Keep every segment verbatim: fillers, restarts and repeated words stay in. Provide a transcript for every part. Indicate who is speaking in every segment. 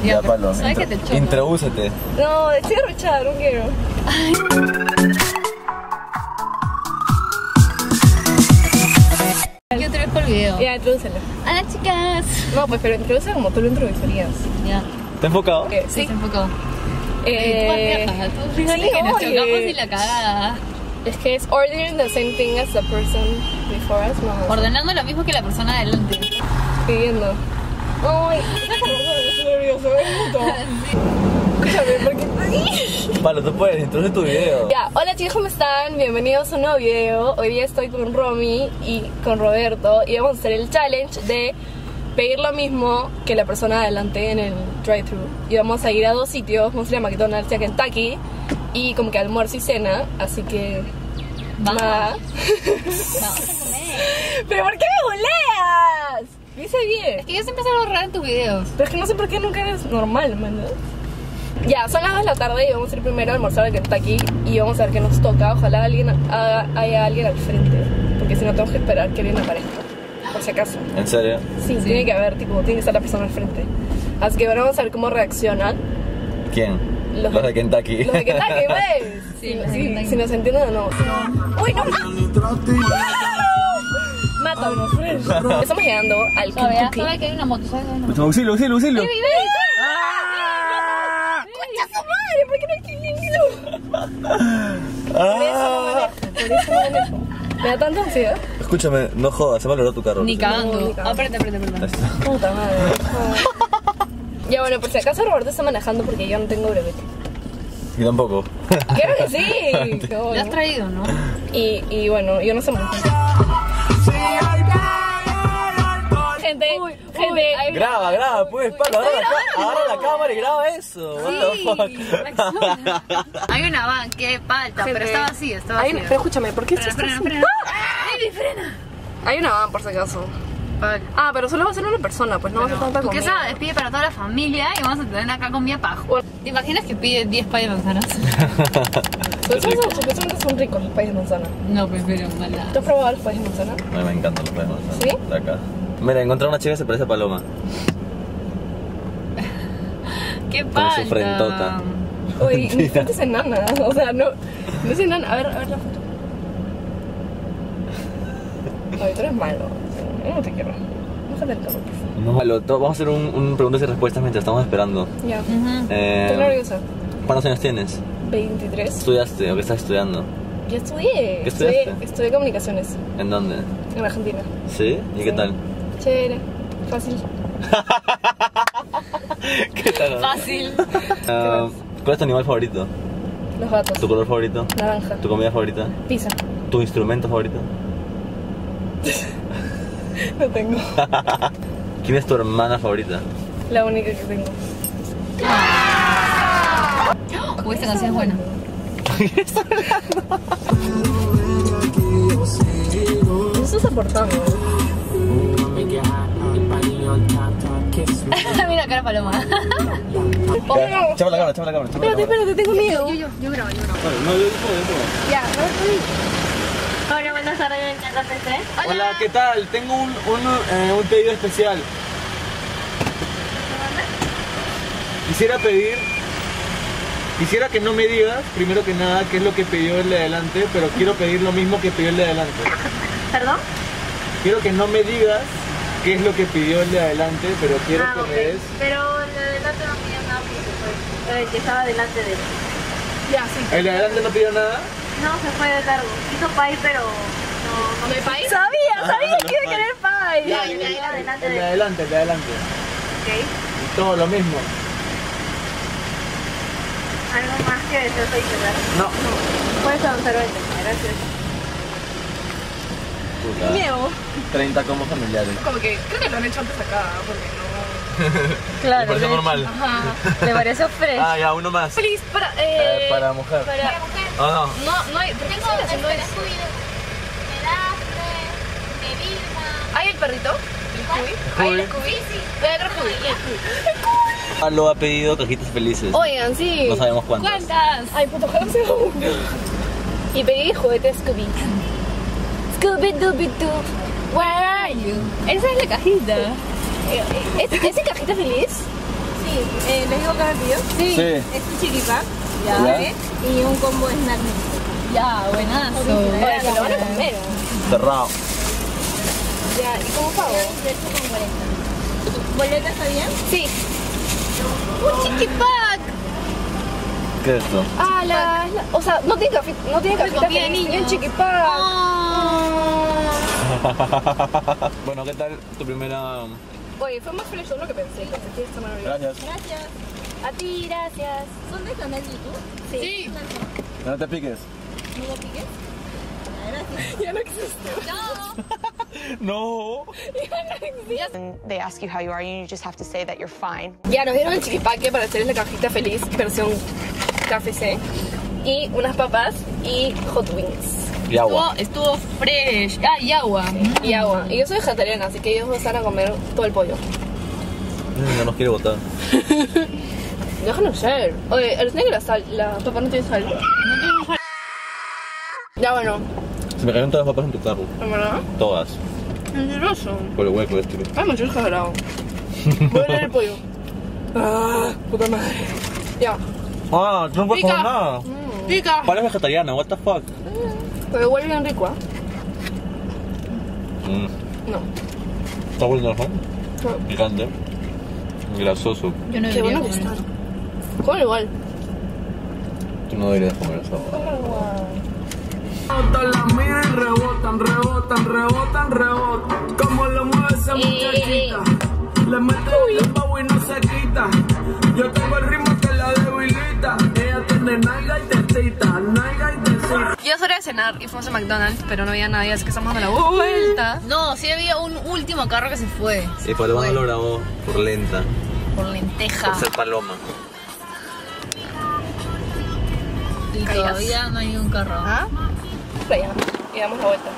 Speaker 1: Ya,
Speaker 2: Ya, Palo,
Speaker 1: ¿sabes
Speaker 2: intro-
Speaker 1: que te choco?
Speaker 2: introdúcete.
Speaker 3: No, estoy arrechada, no quiero.
Speaker 1: Yo otra vez por video.
Speaker 3: Ya, introdúcelo.
Speaker 1: Hola, chicas.
Speaker 3: No, pues, pero introduce como tú lo introducirías.
Speaker 1: Ya.
Speaker 2: ¿Te enfocado?
Speaker 3: Eh,
Speaker 1: Sí,
Speaker 3: sí.
Speaker 1: se enfocó.
Speaker 3: Eh,
Speaker 1: Tú, tú fíjate
Speaker 3: sí,
Speaker 1: que nos
Speaker 3: oye.
Speaker 1: chocamos y la cagada.
Speaker 3: Es que es ordering the same thing as the person before us. No,
Speaker 1: Ordenando lo mismo que la persona adelante.
Speaker 3: pidiendo. Ay, estoy nervioso, es puto. Escúchame, porque...
Speaker 2: Palo, tú puedes, introduce tu video.
Speaker 3: Ya, hola chicos, ¿cómo están? Bienvenidos a un nuevo video. Hoy día estoy con Romy y con Roberto y vamos a hacer el challenge de pedir lo mismo que la persona adelante en el drive-thru. Y vamos a ir a dos sitios, vamos a ir a McDonald's y a Kentucky y como que almuerzo y cena, así que...
Speaker 1: Vamos.
Speaker 3: va.
Speaker 1: Vamos a comer.
Speaker 3: ¿Pero por qué me buleas? Lo hice bien.
Speaker 1: Es que yo siempre salgo raro en tus videos.
Speaker 3: Pero es que no sé por qué nunca eres normal, man. Ya, son las dos de la tarde y vamos a ir primero a almorzar a Kentucky y vamos a ver qué nos toca. Ojalá alguien haga- haya alguien al frente, porque si no tenemos que esperar que alguien aparezca, por si acaso.
Speaker 2: ¿En serio?
Speaker 3: Sí,
Speaker 1: Sí.
Speaker 3: tiene que haber, tipo, tiene que estar la persona al frente. Así que bueno, vamos a ver cómo reaccionan
Speaker 2: ¿Quién?
Speaker 3: Los-
Speaker 2: Los de Kentucky.
Speaker 3: los de Kentucky, pues.
Speaker 1: Sí,
Speaker 3: Si-
Speaker 1: los de
Speaker 3: si,
Speaker 1: Kentucky.
Speaker 3: si nos entienden o no. ¡Uy, no! ¡Mátanos, Fresh! Estamos llegando al
Speaker 1: Todavía,
Speaker 3: Kentucky.
Speaker 1: todavía que hay una moto, ¿sabes? Una moto.
Speaker 2: Auxilio, auxilio, auxilio.
Speaker 3: ¡Concha su madre! ¿Por qué no hay que Por eso no
Speaker 2: Ah.
Speaker 3: manejo, por eso no manejo. Me da tanta ansiedad.
Speaker 2: Escúchame, no jodas, se me valoró tu carro.
Speaker 1: Ni
Speaker 2: Sí.
Speaker 1: cagando.
Speaker 3: No, ni cagando.
Speaker 1: Aprende, aprende, aprende.
Speaker 3: Puta madre. Ya bueno, por si acaso Roberto está manejando porque yo no tengo brevete.
Speaker 2: Y tampoco.
Speaker 3: Claro que sí. Qué
Speaker 1: Lo has
Speaker 3: bueno.
Speaker 1: traído, ¿no?
Speaker 3: Y, y bueno, yo no sé manejar. Gente, gente, hay-
Speaker 2: Graba, graba, pues, Palo, agarra la, ca- agarra la cámara y graba eso. What the fuck?
Speaker 1: Hay una van que falta, pero
Speaker 3: gente,
Speaker 1: está vacía, está
Speaker 3: hay-
Speaker 1: vacía.
Speaker 3: Pero escúchame, ¿por qué
Speaker 1: Frena,
Speaker 3: estás
Speaker 1: frena,
Speaker 3: así?
Speaker 1: frena. Baby, frena.
Speaker 3: Hay una van por si acaso. Ah, pero solo va a ser una persona, pues no va a ser tanta
Speaker 1: ¿Tú qué
Speaker 3: comida.
Speaker 1: sabes? Pide para toda la familia y vamos a tener acá comida pajo.
Speaker 3: Bueno.
Speaker 1: ¿Te imaginas que pide diez payas de manzanas?
Speaker 3: Supuestamente supuestamente son ricos los payas de manzana.
Speaker 1: No, pues pero mala.
Speaker 3: ¿Tú has probado los payas de manzana?
Speaker 2: A mí me encantan los perros.
Speaker 3: ¿Sí?
Speaker 2: De acá. Mira, encontré una chica que se parece a Paloma.
Speaker 1: ¿Qué
Speaker 2: Con
Speaker 1: pasa?
Speaker 2: su frentota.
Speaker 3: Oye, mi foto es enana, o sea, no, no es enana. A ver, a ver la foto. Oye, tú eres malo. Yo no te quiero. Bájate el carro, por favor.
Speaker 2: No, Palo, to- vamos a hacer un, un preguntas y respuestas mientras estamos esperando.
Speaker 3: Ya.
Speaker 1: Ujú.
Speaker 2: Eh,
Speaker 3: Estoy nerviosa.
Speaker 2: ¿Cuántos años tienes?
Speaker 3: veintitrés.
Speaker 2: ¿Estudiaste o qué estás estudiando?
Speaker 3: Ya estudié.
Speaker 2: ¿Qué estudiaste?
Speaker 3: Estudié, estudié comunicaciones
Speaker 2: ¿En dónde?
Speaker 3: en Argentina.
Speaker 2: ¿Sí? ¿Y qué
Speaker 3: Sí.
Speaker 2: tal?
Speaker 3: Chévere. Fácil.
Speaker 2: ¿Qué tal?
Speaker 1: Fácil.
Speaker 2: Ah, ¿Cuál es tu animal favorito?
Speaker 3: Los gatos.
Speaker 2: ¿Tu color favorito?
Speaker 3: Naranja.
Speaker 2: ¿Tu comida favorita?
Speaker 3: Pizza.
Speaker 2: ¿Tu instrumento favorito?
Speaker 3: No tengo.
Speaker 2: ¿Quién es tu hermana favorita?
Speaker 3: La única que tengo.
Speaker 1: Uy, esta canción es buena.
Speaker 3: ¿Qué estás aportando?
Speaker 1: Mira, cara paloma.
Speaker 2: Ya, chapa la cámara, chapa la cámara. chapa la
Speaker 3: Espérate,
Speaker 2: cámara.
Speaker 3: espérate, tengo miedo.
Speaker 1: Yo, yo, yo grabo, yo grabo.
Speaker 2: No, yo digo, yo digo.
Speaker 3: Ya, a ver,
Speaker 4: Hola, buenas tardes, me encanta P C.
Speaker 2: Hola, ¿qué tal? Tengo un, un, eh, un pedido especial. Quisiera pedir... Quisiera que no me digas, primero que nada, qué es lo que pidió el de adelante, pero quiero pedir lo mismo que pidió el de adelante.
Speaker 4: ¿Perdón?
Speaker 2: Quiero que no me digas qué es lo que pidió el de adelante, pero quiero
Speaker 4: Ah,
Speaker 2: que
Speaker 4: ok.
Speaker 2: me des...
Speaker 4: Pero el de adelante no pidió nada porque se fue. El que estaba delante de él.
Speaker 3: Ya, sí.
Speaker 2: ¿El de adelante no pidió nada?
Speaker 4: No, se fue de largo. Hizo pay, pero no, no.
Speaker 3: ¿No hay país?
Speaker 4: Sabía, sabía
Speaker 2: no
Speaker 4: que iba a
Speaker 2: pay.
Speaker 4: querer pay.
Speaker 2: Ya,
Speaker 4: el que iba delante
Speaker 2: El
Speaker 4: de
Speaker 2: de
Speaker 4: él.
Speaker 2: adelante, el de adelante.
Speaker 4: Ok.
Speaker 2: Y todo lo mismo.
Speaker 4: Algo más que deseo adicionar.
Speaker 2: No.
Speaker 4: Puedes avanzar ahorita. Gracias.
Speaker 2: Puta.
Speaker 3: Miedo.
Speaker 2: treinta combos familiares.
Speaker 3: Como que creo que lo han hecho antes acá, porque no.
Speaker 4: Claro.
Speaker 2: Me parece
Speaker 4: de-
Speaker 2: normal.
Speaker 3: Ajá.
Speaker 4: Me pareció fresh.
Speaker 2: Ah, ya, uno más.
Speaker 3: Please, para.
Speaker 2: Eh,
Speaker 3: Eh,
Speaker 2: para mujer.
Speaker 3: para-
Speaker 2: Oh, no.
Speaker 3: No, no hay. ¿Por qué están haciendo eso? ¿Hay el perrito? ¿El Scooby? ¿Hay el Scooby? Sí. Voy a agarrar Scooby.
Speaker 2: Palo ha pedido cajitas felices.
Speaker 3: Oigan, sí.
Speaker 2: No sabemos cuántas.
Speaker 1: ¿Cuántas?
Speaker 3: Ay, puto, ojalá sea uno. Y pedí juguete Scooby. Scooby Dooby Doo. Where are you?
Speaker 1: Esa es la cajita.
Speaker 3: ¿Es, ¿Es en cajita feliz?
Speaker 4: Sí,
Speaker 3: eh, ¿les digo qué me pidió?
Speaker 1: Sí.
Speaker 2: Sí.
Speaker 1: Es un chiquipack.
Speaker 2: Ya.
Speaker 1: ¿Vale? Y un combo snack. Ya, buenazo.
Speaker 3: Oye, se lo van a comer.
Speaker 2: Cerrado.
Speaker 3: Ya, ¿y cómo pago?
Speaker 1: con cuarenta. ¿Boleta está bien?
Speaker 3: Sí.
Speaker 1: Un chiquipack.
Speaker 2: ¿Qué es esto?
Speaker 3: Ah, la, la- o sea, no tiene café, no tiene café.
Speaker 1: comida de niños.
Speaker 3: Un chiquipá.
Speaker 2: Bueno, ¿qué tal tu primera...?
Speaker 3: Oye, fue más fresco de lo que pensé. Pensé que está maravilloso.
Speaker 2: Gracias.
Speaker 1: Gracias.
Speaker 3: A ti, gracias.
Speaker 1: ¿Son de canal YouTube?
Speaker 3: Sí.
Speaker 2: No te piques.
Speaker 1: ¿No lo piques?
Speaker 3: Ya no existe.
Speaker 1: No.
Speaker 2: No.
Speaker 5: And they ask you how you are, and you just have to say that you're fine.
Speaker 3: Ya nos dieron el chiquipaque para hacer la cajita feliz, versión K F C. Y unas papas y hot wings.
Speaker 2: Y agua.
Speaker 1: Estuvo, estuvo fresh. Ah, y agua.
Speaker 3: Y agua. Y yo soy vegetariana, así que ellos dos van a comer todo el pollo.
Speaker 2: Mm, no nos quiere botar.
Speaker 3: Déjanos ser. Oye, el snack la sal, la papa no tiene sal. Ya bueno,
Speaker 2: Se me cayeron todas las papas en tu carro.
Speaker 3: ¿en verdad?
Speaker 2: Todas.
Speaker 3: Mentiroso.
Speaker 2: Por el hueco este.
Speaker 3: Ay, me estoy exagerado. Voy a leer el pollo. Ah, puta madre. Ya.
Speaker 2: Ah, tú no puedes
Speaker 3: Pica.
Speaker 2: comer nada.
Speaker 3: Pica.
Speaker 2: Pares vegetariana, what the fuck.
Speaker 3: Pero huele bien rico, ¿ah?
Speaker 2: Mm.
Speaker 3: No.
Speaker 2: Está bueno, ¿no?
Speaker 3: No.
Speaker 2: Picante. Grasoso.
Speaker 1: Yo no
Speaker 3: Qué
Speaker 1: debería
Speaker 3: bueno que
Speaker 1: comer.
Speaker 3: está. Come igual.
Speaker 2: Tú no deberías comer eso.
Speaker 6: Rebotan la mira y rebotan, rebotan, rebotan, rebotan. Como lo mueve esa muchachita. Le mete el pavo y no se quita. Yo tengo el ritmo que la debilita. Ella tiene nalga y tetita, nalga y tetita.
Speaker 3: Ya es hora de cenar y fuimos a McDonald's, pero no había nadie, así que estamos dando la vuelta.
Speaker 1: No, sí había un último carro que se fue.
Speaker 2: Y Paloma lo grabó por lenta.
Speaker 1: Por lenteja.
Speaker 2: Por ser Paloma.
Speaker 1: Y
Speaker 3: Caídas.
Speaker 1: todavía no hay un carro.
Speaker 3: ¿Ah? Por allá. Y damos la vuelta.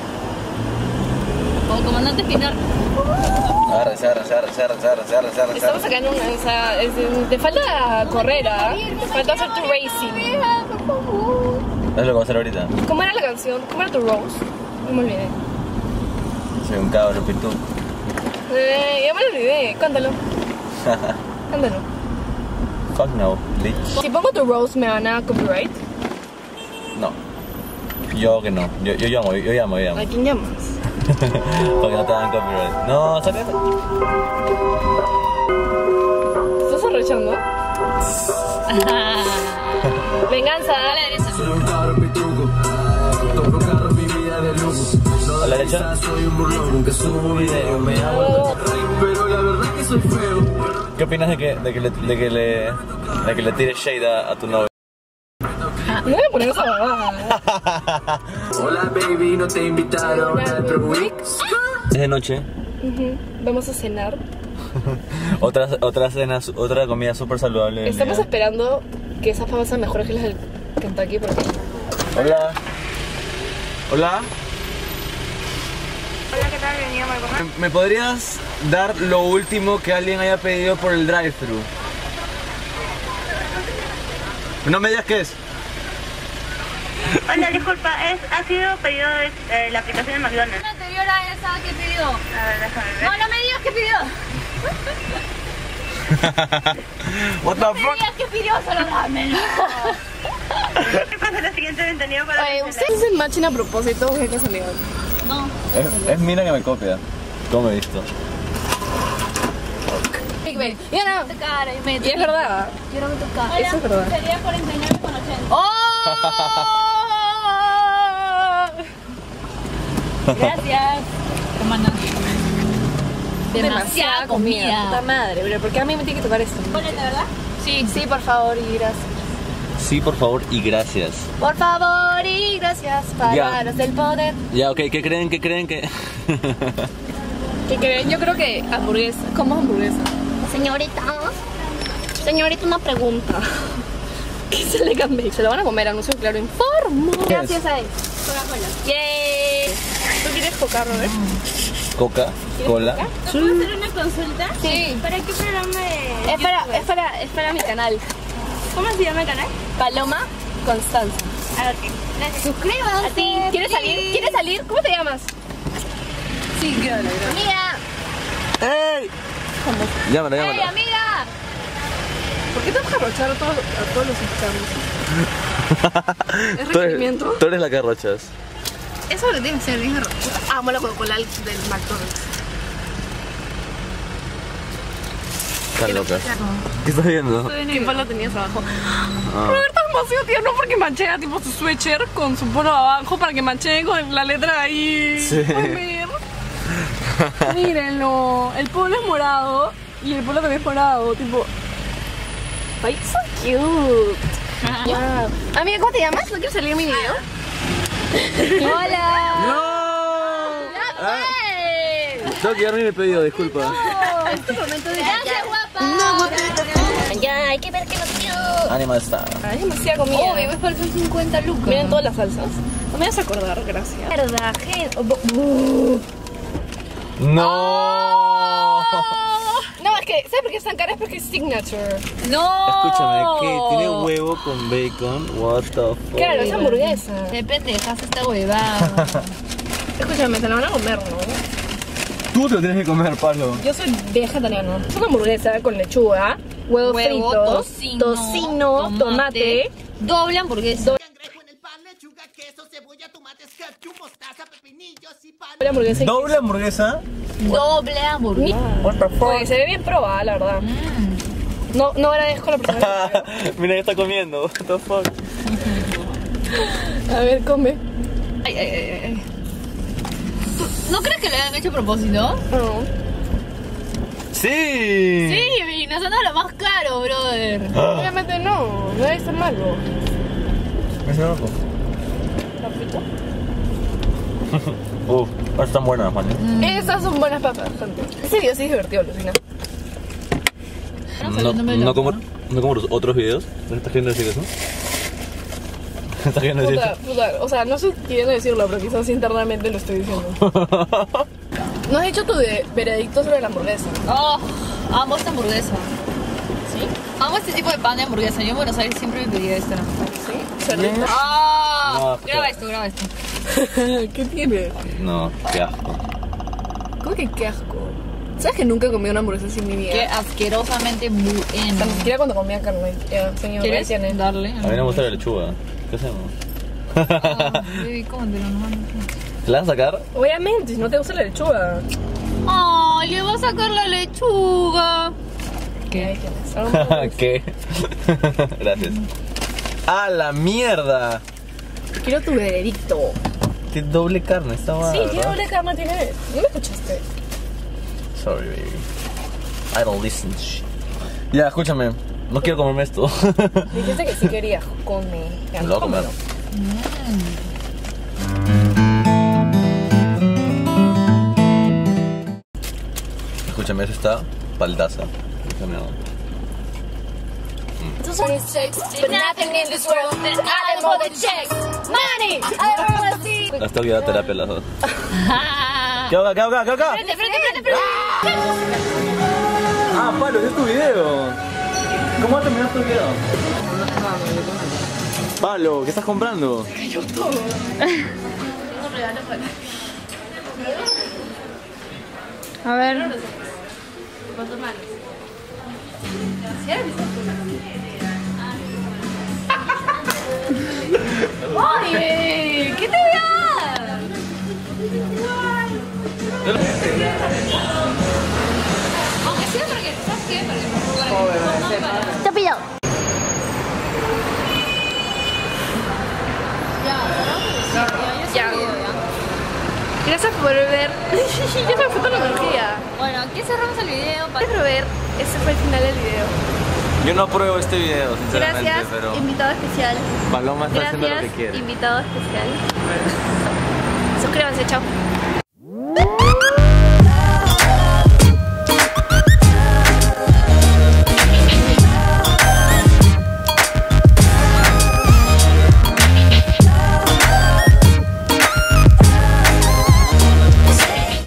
Speaker 1: Como comandante final.
Speaker 2: Agarra, se agarra, se agarra, se agarra, se agarra, se agarra, se agarra.
Speaker 3: Estamos acá en una. O sea, es- te falta correr, ¿ah? Te falta hacer tu racing.
Speaker 2: Es lo que vamos a hacer ahorita.
Speaker 3: ¿Cómo era la canción? ¿Cómo era tu Rose? No me olvidé.
Speaker 2: Soy un cabro, pitú.
Speaker 3: Eh, ya me lo olvidé. Cántalo. Cántalo.
Speaker 2: Fuck no, bitch.
Speaker 3: Si pongo tu Rose, ¿me van a copyright?
Speaker 2: No. Yo que no. Yo, yo llamo, yo llamo, yo llamo.
Speaker 3: ¿A quién llamas?
Speaker 2: Porque no te dan copyright. No, sácate.
Speaker 3: ¿Estás arrechando? Venganza, dale derecha.
Speaker 6: Soy un cabro pituco. Compro carro, mi vida de lujo.
Speaker 2: ¿A la derecha?
Speaker 6: Soy un burlón, nunca subo un video. Me hago rey, pero la verdad es que soy feo.
Speaker 2: ¿Qué opinas de que, de que, le, de que, le, de que le tires shade a, a tu novio?
Speaker 3: No voy a poner esa babada.
Speaker 6: Hola baby, no te invitaron al Pro Week.
Speaker 2: Es de noche.
Speaker 3: Ujú. Vamos a cenar.
Speaker 2: Otra, otra cena, otra comida súper saludable. del
Speaker 3: Estamos
Speaker 2: día.
Speaker 3: esperando que esas papas sean mejores que las del Kentucky porque...
Speaker 2: Hola. Hola.
Speaker 5: Hola, ¿qué tal? Bienvenido a Marco.
Speaker 2: ¿Me podrías dar lo último que alguien haya pedido por el drive-thru? No me digas qué es.
Speaker 7: Hola, disculpa, es, ha sido pedido de eh, la aplicación de McDonald's.
Speaker 1: La anterior a esa que pidió.
Speaker 7: A ver, déjame ver.
Speaker 1: No, no me digas que pidió.
Speaker 2: What the
Speaker 1: No me
Speaker 2: fuck?
Speaker 1: digas que pidió, solo dámelo.
Speaker 7: ¿Qué pasa la siguiente ventanilla para
Speaker 3: Oye,
Speaker 7: cancelar?
Speaker 3: ¿ustedes hacen matching a propósito? ¿Qué casualidad?
Speaker 1: No.
Speaker 2: Es, es Mina que me copia. ¿Cómo me he visto?
Speaker 3: Big Bang. Ya no.
Speaker 1: Tu cara, y me
Speaker 3: Y es verdad.
Speaker 1: Quiero ver tu cara.
Speaker 3: Eso es verdad.
Speaker 1: Sería cuarenta y nueve con ochenta.
Speaker 3: ¡Oh!
Speaker 1: Gracias. Hermana. Demasiada comida.
Speaker 3: Puta madre, bro. ¿Por qué a mí me tiene que tocar esto?
Speaker 1: Ponete, ¿verdad? Sí.
Speaker 3: Sí, por favor y gracias.
Speaker 2: Sí, por favor y gracias.
Speaker 3: Por favor y gracias. Palabras del poder.
Speaker 2: Ya, ok, ¿qué creen? ¿Qué creen que...?
Speaker 3: ¿Qué creen? Yo creo que hamburguesa. ¿Cómo hamburguesa?
Speaker 4: Señorita, señorita, una pregunta.
Speaker 3: ¿Qué se le cambia? Se lo van a comer, anuncio claro, informo.
Speaker 4: Gracias a él.
Speaker 3: Coca-Cola. Yay. ¿Tú quieres coca, Robert?
Speaker 2: Coca, cola.
Speaker 7: ¿Puedo hacer una consulta?
Speaker 3: Sí.
Speaker 7: ¿Para qué programa de
Speaker 3: Es para, es para, es para mi canal.
Speaker 7: ¿Cómo se llama el canal?
Speaker 3: Paloma Constanza.
Speaker 7: Ah, ok. Gracias.
Speaker 3: Suscríbanse. ¿A ti? ¿Quieres salir? ¿Quieres salir? ¿Cómo te llamas? Sí, claro,
Speaker 4: Amiga,
Speaker 2: ¡Ey! Llámala,
Speaker 3: ¡Ey,
Speaker 2: llámala.
Speaker 3: amiga! ¿Por qué te vas a arrochar a todos, a todos los mexicanos? ¿Es
Speaker 2: Tú eres,
Speaker 3: requerimiento?
Speaker 2: tú eres la que arrochas.
Speaker 1: Eso lo tiene que ser bien arroz.
Speaker 3: Amo la Coca-Cola del McDonald's.
Speaker 2: Estás loca. ¿Qué estás viendo?
Speaker 3: ¿Qué palo tenías abajo?
Speaker 2: Ah.
Speaker 3: Roberto es demasiado tierno porque manchea tipo su sweatshirt con su polo abajo para que manchee con la letra ahí.
Speaker 2: Sí.
Speaker 3: Pueden ver. Mírenlo. El polo es morado y el polo también es morado. Tipo. Ay, so cute. Wow. Amiga, ¿cómo te llamas? ¿No quieres salir en mi video?
Speaker 1: ¡Hola!
Speaker 2: ¡No! Ah, tengo que darme mi pedido, disculpa.
Speaker 1: Es tu momento de gracias, guapa.
Speaker 3: Ya, hay que ver qué nos dio.
Speaker 2: Animal Star.
Speaker 3: Hay demasiada comida.
Speaker 1: Obvio, me parecen cincuenta lucas.
Speaker 3: Miren todas las salsas. No me vas a acordar, gracias.
Speaker 1: Verdad, gente.
Speaker 2: ¡No!
Speaker 3: No, es que, ¿sabes por qué es tan cara? Es porque es signature.
Speaker 1: No.
Speaker 2: Escúchame, ¿qué? ¿Tiene huevo con bacon? What the fuck?
Speaker 3: Claro, es hamburguesa.
Speaker 1: De pendejas esta huevada.
Speaker 3: Escúchame, te la van a comer, ¿no?
Speaker 2: Tú te lo tienes que comer, Pablo.
Speaker 3: Yo soy vegetariano. Es una hamburguesa con lechuga, huevos
Speaker 1: Huevo,
Speaker 3: fritos,
Speaker 1: tocino,
Speaker 3: tocino, tomate,
Speaker 1: tomate, doble hamburguesa.
Speaker 8: Cangrejo en el pan, lechuga, queso, cebolla, tomates, ketchup, mostaza, pepinillos y pan.
Speaker 3: doble hamburguesa. y-
Speaker 2: ¿Doble hamburguesa?
Speaker 1: Doble hamburguesa.
Speaker 3: What the fuck? Oye, se ve bien probada, la verdad. No, no agradezco a la persona que
Speaker 2: Mira, ya está comiendo. What the fuck?
Speaker 3: A ver, come.
Speaker 1: Ay, ay, ay, ay. ¿No crees que lo hayan hecho a propósito?
Speaker 3: No.
Speaker 2: ¡Sí!
Speaker 1: Sí, y nos han dado lo más caro, brother.
Speaker 3: Obviamente no, no debe ser malo.
Speaker 2: ¿Me suena loco? Uf, están buenas, man.
Speaker 3: Esas son buenas papas, gente. Ese video sí es divertido, Lucina.
Speaker 2: No, no, como, no como los otros videos. ¿No estás queriendo decir eso? ¿Estás queriendo decir
Speaker 3: Puta,
Speaker 2: eso?
Speaker 3: puta, o sea, no estoy queriendo decirlo, pero quizás internamente lo estoy diciendo. ¿No has hecho tu de veredicto sobre la hamburguesa?
Speaker 1: Oh, amo esta hamburguesa. ¿Sí? Amo este tipo de pan de hamburguesa. Yo en Buenos Aires siempre me pedía esta.
Speaker 3: ¿Sí? ¿Cerdito?
Speaker 1: Ah,
Speaker 2: No,
Speaker 1: graba
Speaker 2: pero-
Speaker 1: esto, graba esto.
Speaker 3: ¿Qué tiene?
Speaker 2: No, qué asco.
Speaker 3: ¿Cómo que qué asco? ¿Sabes que nunca he comido una hamburguesa así en mi vida?
Speaker 1: Qué asquerosamente
Speaker 3: O sea,
Speaker 1: bueno.
Speaker 3: ni siquiera cuando comía carne. Ya, señor, ahí
Speaker 1: ¿Quieres
Speaker 3: tiene.
Speaker 1: darle?
Speaker 2: A mí no me gusta la lechuga. ¿Qué hacemos?
Speaker 1: Ah, baby, cómetelo, no mames.
Speaker 2: ¿La vas a sacar?
Speaker 3: Obviamente, si no te gusta la lechuga.
Speaker 1: Ay, le va a sacar la lechuga.
Speaker 3: Ahí
Speaker 1: ¿Qué?
Speaker 3: tienes. Algo más.
Speaker 2: ¿Qué? Gracias. ¡Ah, la mierda!
Speaker 3: Quiero tu veredicto.
Speaker 2: Qué doble carne, esta
Speaker 3: Sí,
Speaker 2: madre.
Speaker 3: tiene doble cama, tiene... ¿No me escuchaste?
Speaker 2: Sorry, baby. I don't listen to shit. Ya, escúchame. No quiero comerme esto.
Speaker 3: Dijiste que sí querías comer. Ya,
Speaker 2: Me lo voy a comer.
Speaker 3: cómelo.
Speaker 2: Escúchame, eso está paldaza. Déjame algo.
Speaker 3: But nothing in this world is other more than checks. Money! I don't wanna see.
Speaker 2: Las tengo que ir a terapia las dos. ¿Qué hago acá? ¿Qué hago acá? ¿Qué hago acá?
Speaker 1: Frente, frente, frente, frente.
Speaker 2: Ah, Pablo, ese es tu video. ¿Cómo va a terminar tu video? Pablo, ¿qué estás comprando?
Speaker 3: Tengo un regalo para...
Speaker 1: A ver.
Speaker 3: ¿Cuánto más?
Speaker 1: Oye, ¿qué te voy a dar? Aunque sea para que, ¿sabes qué? Para que, para que
Speaker 3: Te pido. Ya. Gracias por ver. Ya me fue toda la energía.
Speaker 1: Bueno, aquí cerramos el video.
Speaker 3: Gracias por ver. Ese fue el final del video.
Speaker 2: Yo no apruebo este video, sinceramente,
Speaker 4: Gracias,
Speaker 2: pero
Speaker 4: invitado especial.
Speaker 2: Paloma está haciendo lo que
Speaker 4: Gracias,
Speaker 2: quiere.
Speaker 4: invitado especial. Suscríbanse, chao.